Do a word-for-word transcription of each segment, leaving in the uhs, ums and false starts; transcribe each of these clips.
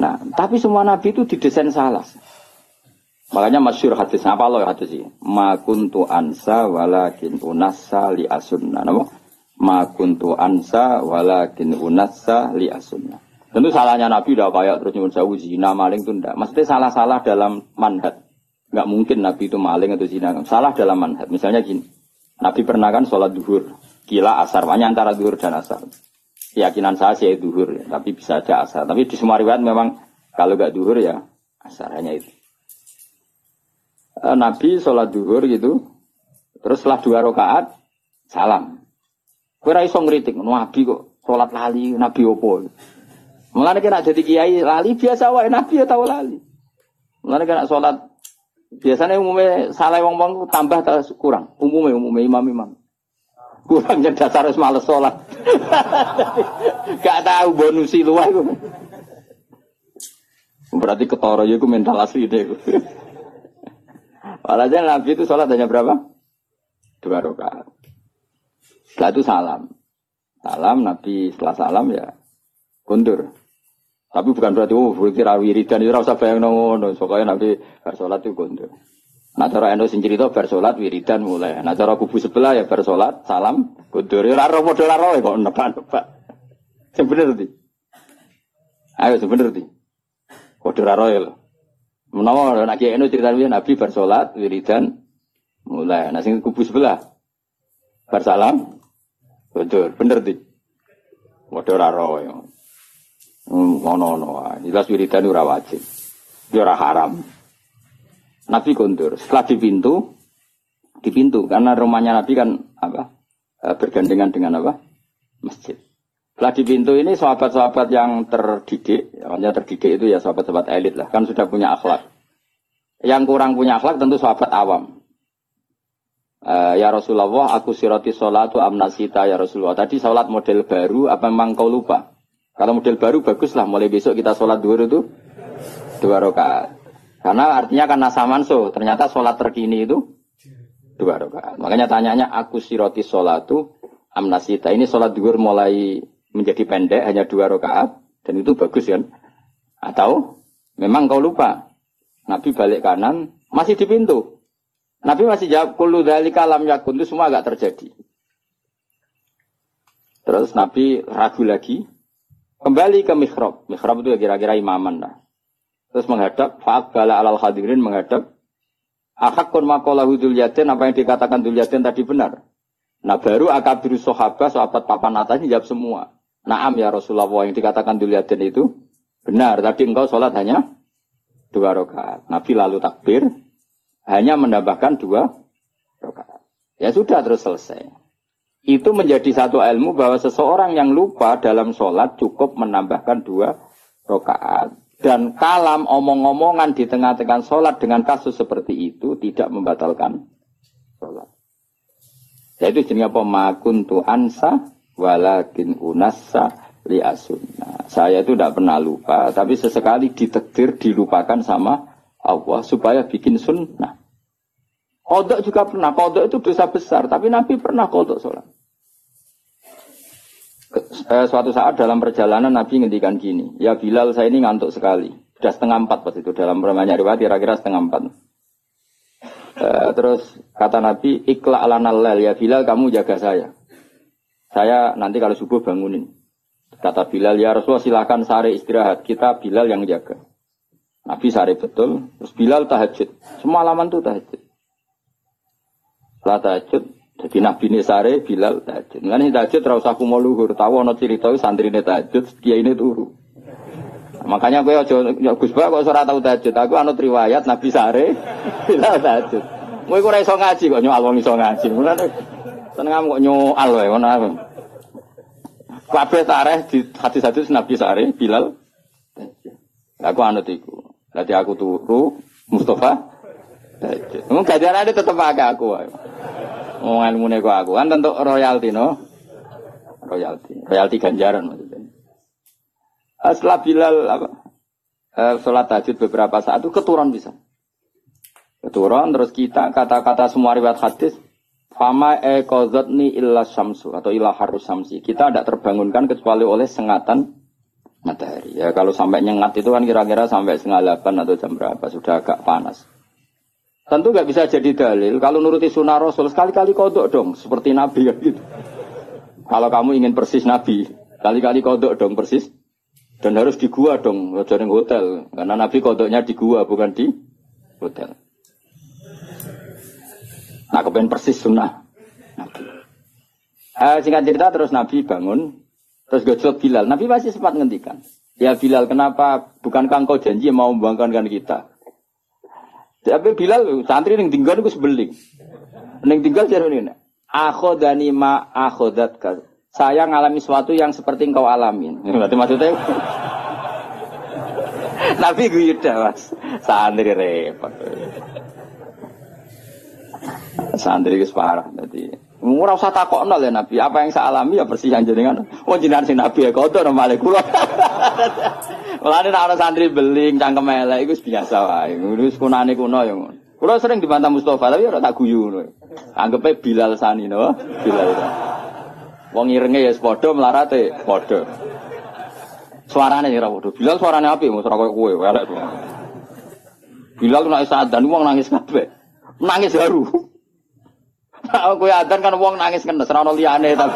Nah, tapi semua nabi itu didesain salah. Makanya masyhur hadis apa loh hadis ini? Ma kuntu ansa walakin unassa li asunna. Napa? Ma kuntu ansa walakin unassa li asunna. Tentu salahnya nabi udah kayak terus nyuwun sewu zina maling itu ndak. Maksudnya salah-salah dalam manhaj. Enggak mungkin nabi itu maling atau zina. Salah dalam manhaj. Misalnya gini. Nabi pernah kan sholat duhur. Kila asar. Hanya antara duhur dan asar. Keyakinan saya sih duhur ya, tapi bisa aja asar. Tapi di semua riwayat memang kalau enggak duhur ya asar, hanya itu. E, Nabi sholat duhur gitu, terus setelah dua rakaat salam. Kowe ra iso ngritik, Nabi kok sholat lali, Nabi opo? Mulane kena jadi kiai lali biasa wae, Nabi ya tau lali. Mulane kena sholat biasanya umumnya salah wong-wong tambah atau kurang, umumnya umumnya imam-imam. Kurang jadi dasar harus males sholat. Gak tahu bonusi luar. Berarti ketara ya itu mental asli deh. Walhasil Nabi itu sholat hanya berapa? Dua rakaat. Setelah itu salam. Salam Nabi setelah salam ya kundur. Tapi bukan berarti oh berarti wiridan itu rasa bayang ngono. Soalnya Nabi bersolat itu kundur. Nah cara endo sing cerita bar salat wiridan mulai. Nah cara kubu sebelah ya bar salat salam kundur. Ora ro model ora kok nebak-nebak. Sing bener ndi? Ayo sing bener ndi? Padha ora ya lho. Menawa nek eno cerita Nabi bar salat wiridan mulai. Nah sing kubu sebelah bar salam kundur. Bener ndi? Padha ora ro ya. Ngono-ngono. Jelas wiridan ora wajib. Ya ora haram. Nabi kundur. Setelah di pintu, di pintu karena rumahnya Nabi kan apa bergandengan dengan apa masjid. Setelah di pintu ini sahabat-sahabat yang terdidik, yang terdidik itu ya sahabat-sahabat elit lah, kan sudah punya akhlak. Yang kurang punya akhlak tentu sahabat awam. Uh, ya Rasulullah, aku sirati sholatu amnasita ya Rasulullah. Tadi sholat model baru, apa memang kau lupa? Kalau model baru baguslah, mulai besok kita sholat dua itu dua rakaat. Karena artinya kan nasamanso, ternyata sholat terkini itu dua rakaat. Makanya tanyanya aku siroti sholatu amnasita. Ini sholat duhur mulai menjadi pendek hanya dua rakaat dan itu bagus kan? Atau memang kau lupa? Nabi balik kanan masih di pintu. Nabi masih jawab kullu dzalika lam yakun, itu semua agak terjadi. Terus Nabi ragu lagi, kembali ke mihrab. Mihrab itu kira-kira imaman lah. Terus menghadap, fa'aqbala alal hadirin menghadap, ahakkun maqalahu dzul yadain, apa yang dikatakan dzul yadain tadi benar. Nah baru akabiru sahabat, sahabat papan atasnya jawab semua. Naam ya Rasulullah, yang dikatakan dzul yadain itu benar. Tadi engkau sholat hanya dua rakaat. Nabi lalu takbir, hanya menambahkan dua rakaat. Ya sudah terus selesai. Itu menjadi satu ilmu bahwa seseorang yang lupa dalam sholat cukup menambahkan dua rakaat. Dan kalam omong-omongan di tengah-tengah sholat dengan kasus seperti itu tidak membatalkan sholat. Yaitu jenis apa? Ma kuntu ansa walakin unassa li asunna. Saya itu tidak pernah lupa, tapi sesekali ditakdir dilupakan sama Allah supaya bikin sunnah. Qodok juga pernah. Qodok itu dosa besar, tapi Nabi pernah qodok sholat. Suatu saat dalam perjalanan Nabi ngendikan gini, ya Bilal saya ini ngantuk sekali, sudah setengah empat pas itu dalam banyak riwayat kira-kira setengah empat. Uh, terus kata Nabi, ikla ala nalal ya Bilal kamu jaga saya, saya nanti kalau subuh bangunin. Kata Bilal ya Rasulullah silakan sare istirahat, kita Bilal yang jaga. Nabi sare betul, terus Bilal tahajud, semalaman tuh tahajud. Setelah tahajud jadi Nabi ini sare, Bilal tahajud. Ini tahajud terus aku mau luhur. Tahu ada cerita santri ini tahajud, kiai ini turu. Makanya gue aja Gus Ba kok ora tau tahajud. Aku anut riwayat Nabi sare, Bilal tahajud. Gue ora iso ngaji kok nyoal wong iso ngaji. Mulane seneng kok nyoal wae ngono. Kabeh tareh di hadis-hadis Nabi sare, Bilal. Aku anut iku. Dadi aku turu, Mustafa tahajud. Mung gajarane tetep akeh aku wae. Oh ilmune kok aku kan tentu royalti no. Royalti. Royalti ganjaran maksudnya. Setelah Bilal apa? Eh, sholat tahajud beberapa saat itu keturun bisa. Keturun terus kita kata-kata semua riwayat hadis fama eqadzatni illa syamsu atau illa harus syamsi. Kita tidak terbangunkan kecuali oleh sengatan matahari. Ya kalau sampai nyengat itu kan kira-kira sampai setengah delapan atau jam berapa sudah agak panas. Tentu nggak bisa jadi dalil kalau nuruti sunnah Rasul sekali-kali kodok dong seperti Nabi kan gitu. Kalau kamu ingin persis Nabi, kali-kali kodok dong persis dan harus di gua dong, jangan hotel karena Nabi kodoknya di gua bukan di hotel. Nah, kepengen persis sunnah Nabi. Eh, singkat cerita terus Nabi bangun. Terus gojlok Bilal, Nabi masih sempat ngendikan. Ya Bilal, kenapa bukankah engkau janji mau membangkankan kita? Tapi Bilal, santri yang tinggal itu sebeling. Yang tinggal jadi ini. Akhodani ma akhodatka. Saya ngalami sesuatu yang seperti engkau alamin. Berarti maksudnya. Nabi gue mas. Santri repot. Santri itu parah. Jadi. Ora usah takokno ya Nabi, apa yang saya alami ya persis yang jenengan. Oh jenengan si Nabi ya kodo normale kula. Mulane nek ana santri beling cangkem elek iku biasa wae. Wis kunane kuno ya ngono. Kula sering dibantah Mustofa tapi ora tak guyu ngono. Anggepe Bilal sani no, Bilal. Wong irenge ya padha melarate padha. Suarane ora padha. Bilal suarane apik mos ora koyo kowe elek. Bilal nek sadan wong nangis kabeh. Nangis haru. Aku ya adzan kan wong nangis kan ora ono liyane tapi.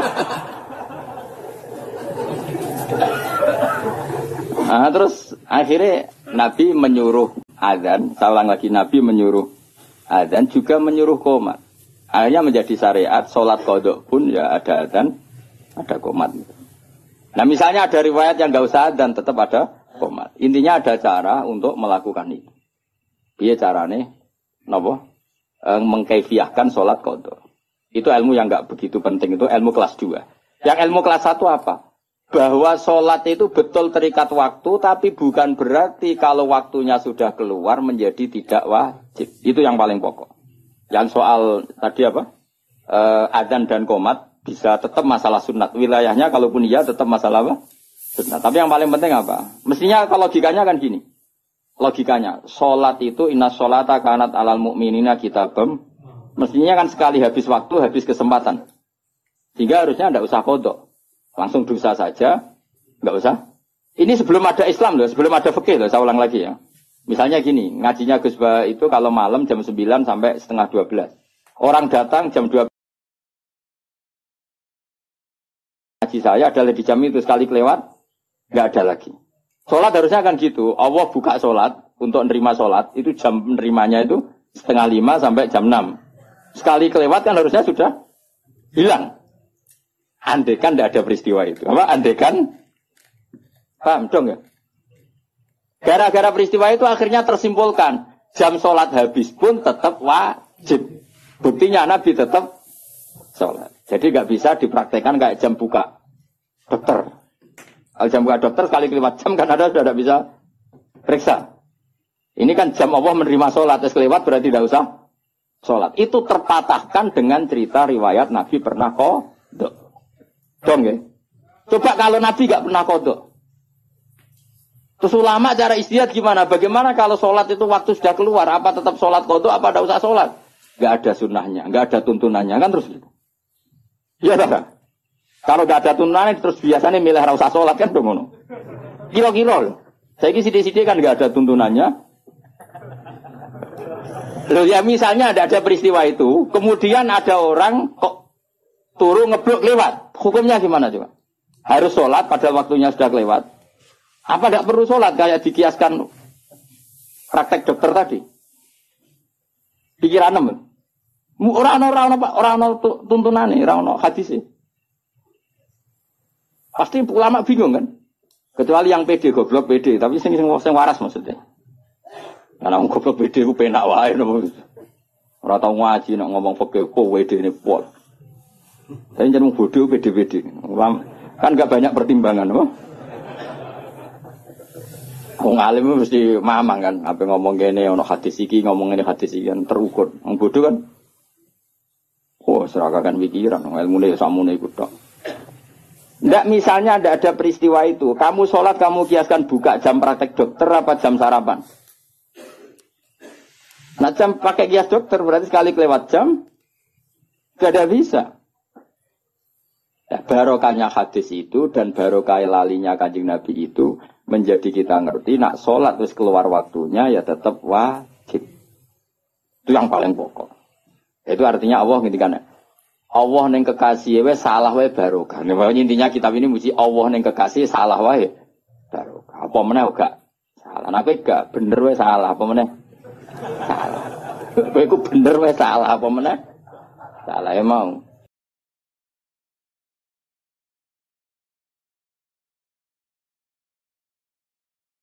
Nah, terus akhirnya Nabi menyuruh adzan, salang lagi Nabi menyuruh adzan juga menyuruh qomat. Akhirnya menjadi syariat salat qodok pun ya ada adzan, ada qomat. Nah, misalnya ada riwayat yang enggak usah adzan tetap ada qomat. Intinya ada cara untuk melakukan itu. Piye carane? Napa? Mengkaifiahkan sholat qadha. Itu ilmu yang enggak begitu penting, itu ilmu kelas dua. Yang ilmu kelas satu apa? Bahwa sholat itu betul terikat waktu, tapi bukan berarti kalau waktunya sudah keluar menjadi tidak wajib. Itu yang paling pokok. Yang soal tadi apa? E, adzan dan qomat bisa tetap masalah sunat. Wilayahnya kalaupun iya tetap masalah apa? Sunat. Tapi yang paling penting apa? Mestinya kalau logikanya kan gini. Logikanya, sholat itu inna sholata kanat alal mu'minina kitabam. Mestinya kan sekali habis waktu, habis kesempatan. Sehingga harusnya tidak usah kodok. Langsung dosa saja, nggak usah. Ini sebelum ada Islam loh, sebelum ada fikih loh, saya ulang lagi ya. Misalnya gini, ngajinya Gus Ba itu kalau malam jam sembilan sampai setengah dua belas. Orang datang jam dua belas. Ngaji saya adalah di jam itu sekali kelewat, nggak ada lagi. Sholat harusnya kan gitu. Allah buka sholat untuk nerima sholat. Itu jam nerimanya itu setengah lima sampai jam enam. Sekali kelewat kan harusnya sudah hilang. Andekan tidak ada peristiwa itu. Apa? Andekan. Paham dong ya? Gara-gara peristiwa itu akhirnya tersimpulkan. Jam sholat habis pun tetap wajib. Buktinya Nabi tetap sholat. Jadi nggak bisa dipraktekkan kayak jam buka dokter. Kalau jam buka dokter sekali kelewat jam kan ada sudah tidak bisa periksa. Ini kan jam Allah menerima sholat, es kelewat berarti tidak usah sholat. Itu terpatahkan dengan cerita riwayat Nabi pernah kodok. Dong ya? Coba kalau Nabi nggak pernah kodok. Terus ulama cara istihad gimana? Bagaimana kalau sholat itu waktu sudah keluar? Apa tetap sholat kodok? Apa tidak usah sholat? Nggak ada sunnahnya, nggak ada tuntunannya kan terus. Iya tak? Kalau tidak ada tuntunannya terus biasanya milih rasa sholat kan dong ngono. Kilo-kilo. Saya kira sidik-sidik kan nggak ada tuntunannya. Loh ya misalnya ada ada peristiwa itu, kemudian ada orang kok turun ngeblok lewat. Hukumnya gimana coba? Harus sholat padahal waktunya sudah kelewat. Apa tidak perlu sholat kayak dikiaskan praktek dokter tadi? Pikiran nemen. Orang-orang orang-orang tuntunannya, orang-orang hadisnya. Pasti ulama bingung kan? Kecuali yang pede, goblok pede. Tapi sing sing waras maksudnya. Karena orang goblok pede ku penak wae. Ora tau ngaji nek ngomong fikih kok wedene pol. Tapi jeneng bodoh pede-pede. Kan enggak banyak pertimbangan, apa? Wong alim mesti mamang kan, apa ngomong kene ono hadis iki, ngomong ngene hadis iki kan terukur. Wong bodoh kan. Oh, seragakan pikiran, ilmune sakmene iku tok. Nggak misalnya tidak ada peristiwa itu. Kamu sholat, kamu kiaskan buka jam praktek dokter apa jam sarapan. Nah jam pakai kias dokter berarti sekali kelewat jam. Gak ada bisa. Ya, barokahnya hadis itu dan barokah lalinya Kanjeng Nabi itu menjadi kita ngerti nak sholat terus keluar waktunya ya tetap wajib. Itu yang paling pokok. Itu artinya Allah ngendikan Allah neng kekasih we salah we barokah. Nah, intinya kitab ini mesti Allah neng kekasih salah wae barokah. Apa meneh gak salah. Nek gak bener we salah apa meneh? Salah. Kowe iku bener we salah apa meneh? Salah ya mau.